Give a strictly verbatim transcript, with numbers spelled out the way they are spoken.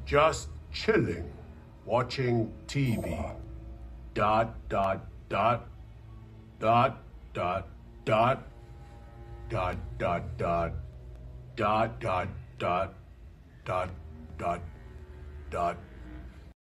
Just chilling, watching T V. Dot, dot, dot, dot, dot, dot, dot, dot, dot, dot, dot, dot, dot, dot, dot.